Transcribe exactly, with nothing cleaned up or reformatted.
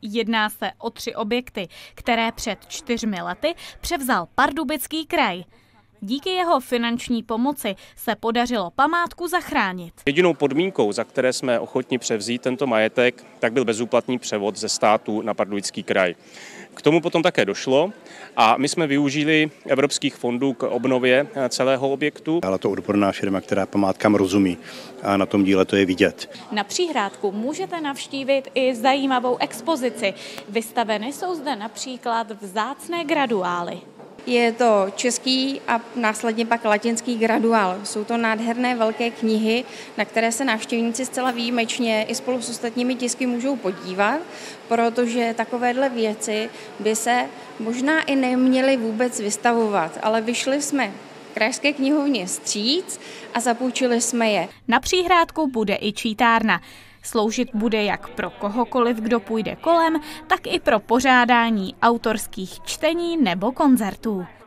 Jedná se o tři objekty, které před čtyřmi lety převzal Pardubický kraj. Díky jeho finanční pomoci se podařilo památku zachránit. Jedinou podmínkou, za které jsme ochotni převzít tento majetek, tak byl bezúplatný převod ze státu na Pardubický kraj. K tomu potom také došlo a my jsme využili evropských fondů k obnově celého objektu. Ale to odborná firma, která památkám rozumí, a na tom díle to je vidět. Na Příhrádku můžete navštívit i zajímavou expozici. Vystaveny jsou zde například vzácné graduály. Je to český a následně pak latinský graduál. Jsou to nádherné velké knihy, na které se návštěvníci zcela výjimečně i spolu s ostatními tisky můžou podívat, protože takovéhle věci by se možná i neměly vůbec vystavovat, ale vyšli jsme Krajské knihovně vstříc a zapůjčili jsme je. Na Příhrádku bude i čítárna. Sloužit bude jak pro kohokoliv, kdo půjde kolem, tak i pro pořádání autorských čtení nebo koncertů.